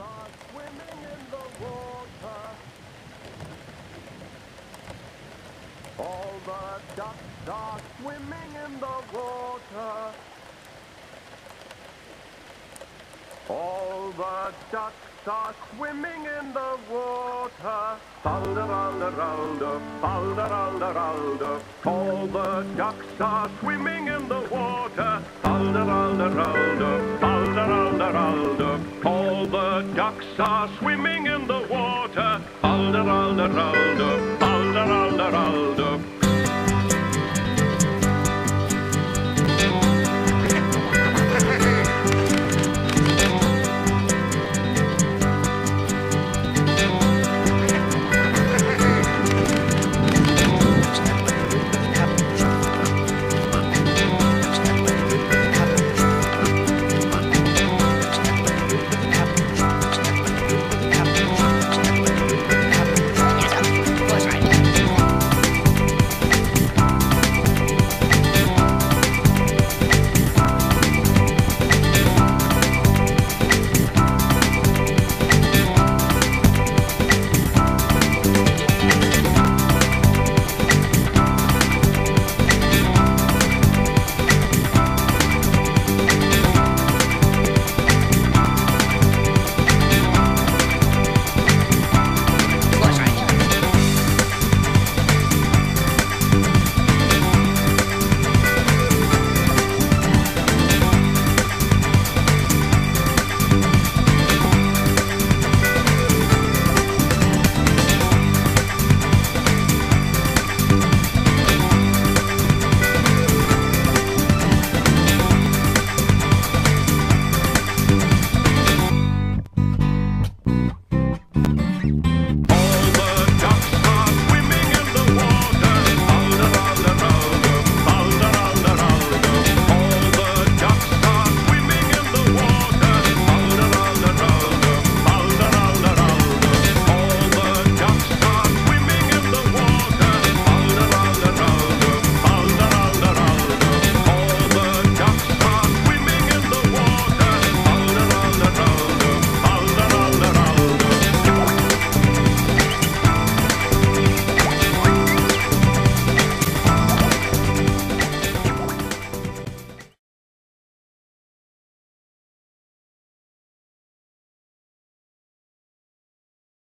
are swimming in the water. All the ducks are swimming in the water. All the ducks are swimming in the water. Falderalderalder, falderalderalder. All the ducks are swimming in the water. Falderalderalder, falderalderalder. All the ducks are swimming in the water. Falderalderalder, falderalderalder.